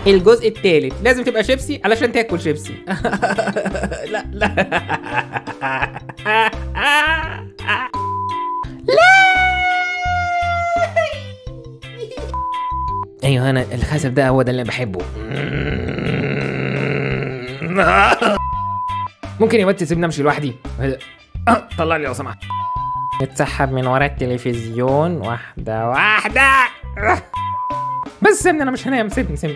الجزء الثالث لازم تبقى شيبسي علشان تاكل شيبسي. لا لا لا. ايوه انا الخزف ده هو ده اللي بحبه. ممكن يا واد تسيبني امشي لوحدي؟ طلع لي لو سمحت. نتسحب من ورا التلفزيون واحده واحده. بس سيبني انا مش هنام. سيبني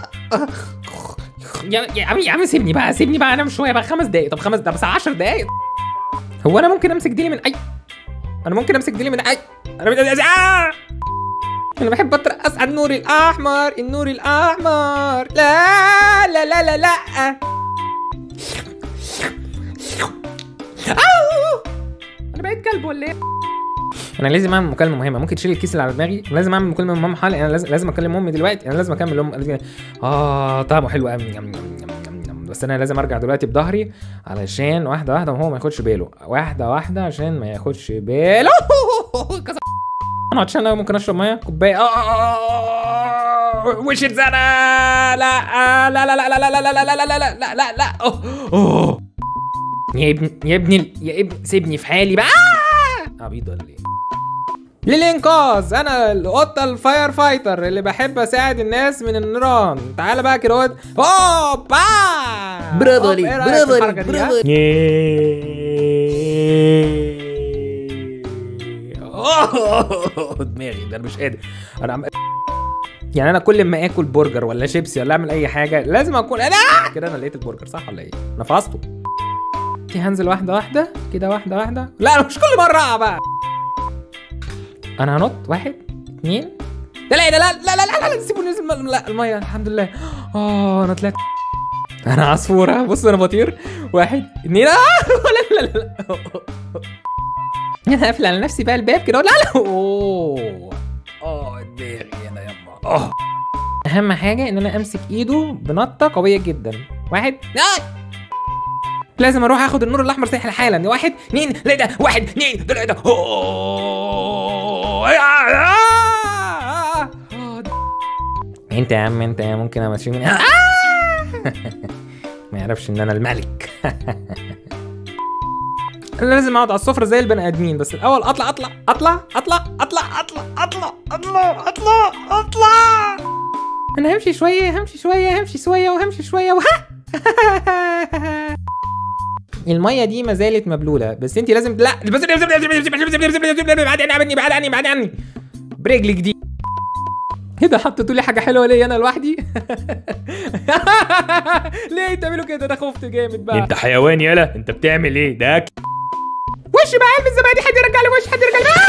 يا عم سيبني بقى انام شويه بقى. 5 دقايق. طب 5 دقايق بس 10 دقايق. هو انا ممكن امسك ديلي من اي؟ انا بحب اترقص على النور الاحمر. لا لا لا لا لا. انا بقيت كلب ولا ايه؟ انا لازم اعمل مكالمه مهمه. ممكن تشيل الكيس اللي على دماغي؟ لازم اعمل مكالمه مع ماما حالي. انا لازم اكلم امي دلوقتي. انا لازم اكمل ام. طعمه حلو قوي. بس انا لازم ارجع دلوقتي بظهري علشان واحده وهو ما ياخدش باله. واحده عشان ما ياخدش باله. انا عشان انا ممكن اشرب ميه كوبايه. وش اتزنق. لا لا لا لا لا لا لا لا لا لا لا لا لا. يا ابني سيبني في حالي بقى. عبيط ولا ايه؟ للانقاذ. انا القطه الفاير فايتر اللي بحب اساعد الناس من النيران. تعالى بقى كده. اوبا برافو عليك. دماغي ده مش قادر. يعني انا كل ما اكل برجر ولا شيبسي ولا اعمل اي حاجه لازم اكون انا كده. انا لقيت البرجر صح ولا ايه؟ انا فاصته. هنزل واحده كده. واحده. لا مش كل مره بقى. انا هنط 1 2 لا لا لا لا لا لا. سيبوني ننزل. لا الميه الحمد لله. انا طلعت. انا عصفوره. بص انا بطير. 1 2 لا لا لا. انا قافل على نفسي بقى الباب كده. لا دماغي انا يما. اهم حاجه ان انا امسك ايده بنطه قويه جدا. 1 لازم اروح اخد النور الاحمر ساحل حالا. 1 2 3. 1 2 3. انت يا عم انت ممكن امشي من ما يعرفش ان انا الملك. انا لازم اقعد على السفره زي البني ادمين. بس الاول اطلع. انا همشي شويه وها. الميه دي ما زالت مبلوله. بس انت لازم لا بس بعد عني برجلك دي. ايه ده؟ حطيتوا لي حاجه حلوه ليا انا لوحدي؟ ليه تعملوا كده؟ ده خفت جامد بقى. انت حيوان يالا. انت بتعمل ايه ده؟ وش بقى الزبادي. حد يرجع لي وش.